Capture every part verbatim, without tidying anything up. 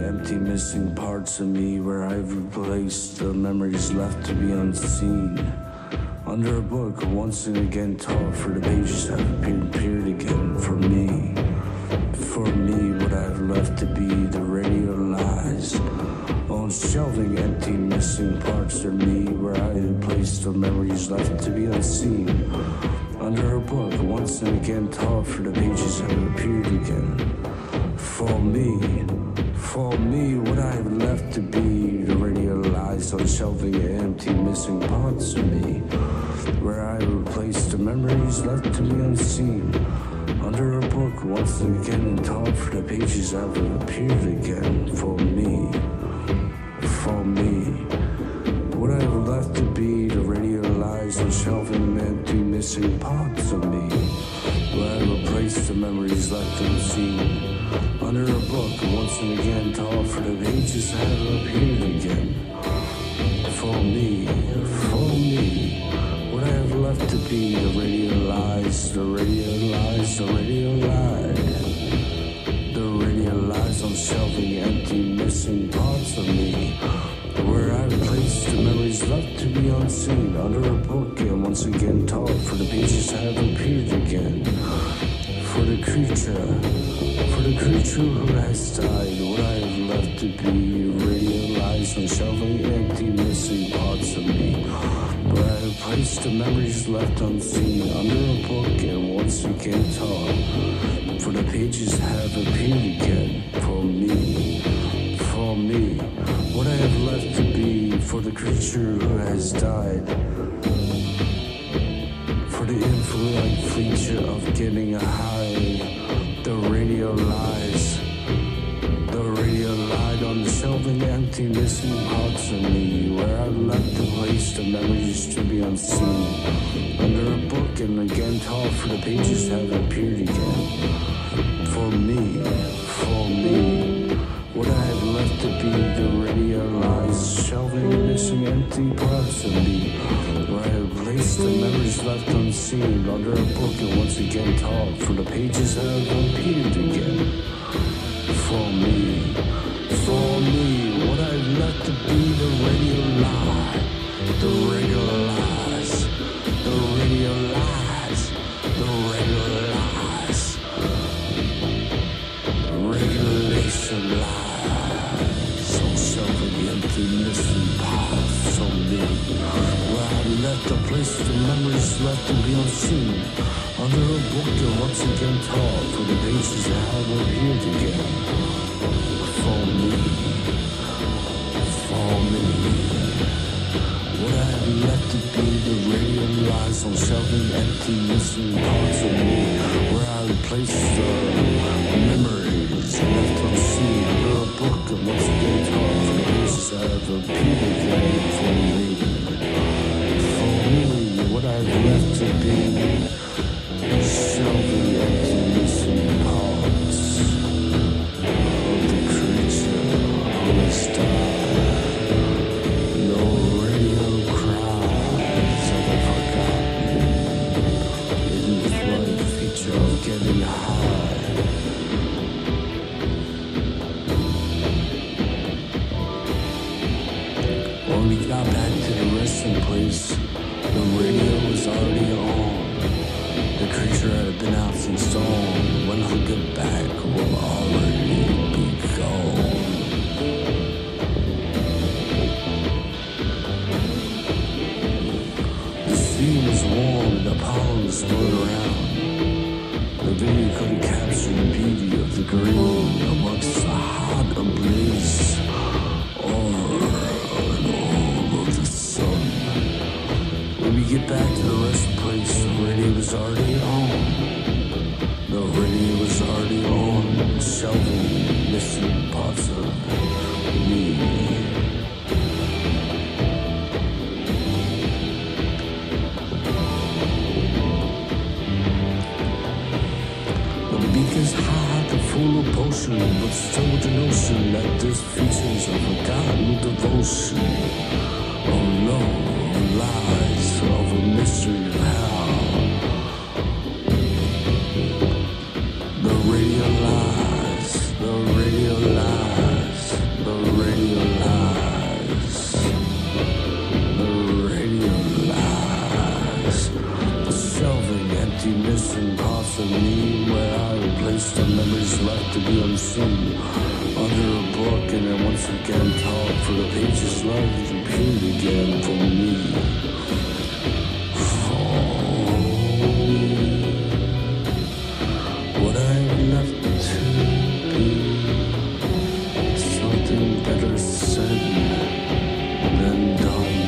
empty missing parts of me where I've replaced the memories left to be unseen. Under a book, once and again taught, for the pages have appeared, appeared again for me. For me, what I've left to be, the radio lies on shelving empty missing parts of me where I have placed the memories left to be unseen. Under a book, once and again taught, for the pages have appeared again. For me, for me, what I have left to be, the radio lies on shelving empty missing parts of me where I have replaced the memories left to be unseen. Under a book, once and again and taught, for the pages have appeared again. For me, for me, what I have left to be, the radio lies on shelving empty missing parts of me where I replaced the memories left unseen. Under a book, once and again taught, for the pages have appeared again. For me, for me, what I have left to be, the radio lies, the radio lies, the radio lied. The radio lies on shelving empty missing parts of me where I've placed the memories left to be unseen. Under a book, and once again taught, for the pages have appeared again. For the creature, for the creature who has died, what I have left to be, radio lies on shelving empty missing parts of me where I have placed the memories left unseen. Under a book, and once again taught, for the pages have appeared again. For me, for me, what I have left to be, for the creature who has died, for the influent feature of getting a high, the radio lies, the radio lied on the shelving empty missing parts of me where I left the place the memories to be unseen. Under a book, and again taught, for the pages have appeared again. For me, for me, what I have left to be, the radio lies, shelving missing empty parts of me where I have placed the memories left unseen. Under a book, and once again taught, for the pages have appeared again. For me, for me, what I have left to be, the radio lie, the radio lies, the radio lies, the radio lies, regulation lies on shelving empty missing parts of me where I left a place the memories left to be unseen. Under a book, and once again taught, for the pages have appeared again. For me, for me, what I have left to be, the radio lies on shelving empty missing parts of me where I replaced the memories left unseen. Under a book, and once again taught, for the pages have appeared again. For me, for me, what I have left to be, shelving empty missing parts of the creature who has died. No radio cries of the forgotten, in the flood feature of getting high. When we got back to the resting place, the radio was already on. The creature had been out since dawn. When I get back, we'll already be gone. The sea was warm, the pollen was blown around. The video couldn't capture the beauty of the green amongst the hot ablaze aura and all of the sun. When we get back to the resting place, the radio was already on. The radio was already on, shelving missing parts of me. The beacon's high, the full of potion, but still with the notion that this features a forgotten devotion. Oh no, lies of a mystery of how the radio lies, the radio lies. replaced the memories left to be unseen. Under a book and then once again taught for the pages left appeared again for me. For me. What I've left to be, something better said than done.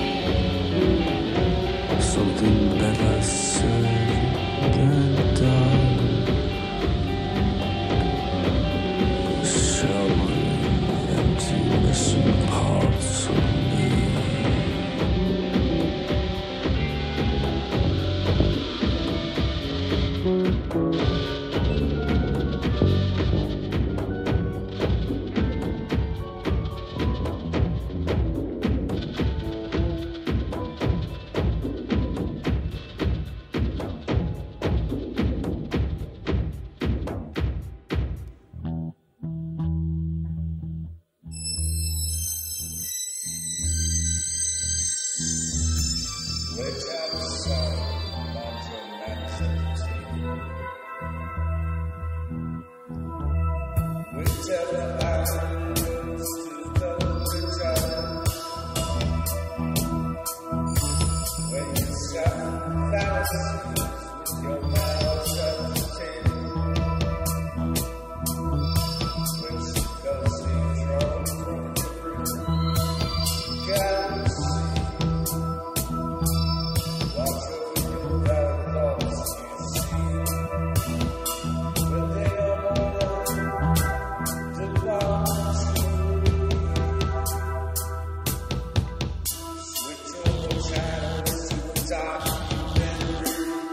Something better said than done. Shoveling empty missing parts of me. Wedge outside, Monzo Man seventeen. Whichever island goes to the Citadel, when you stop thousands with your mouth at ten, which does seem wrong from different galaxies. Switch over channels to a documentary.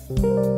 Pitfalls.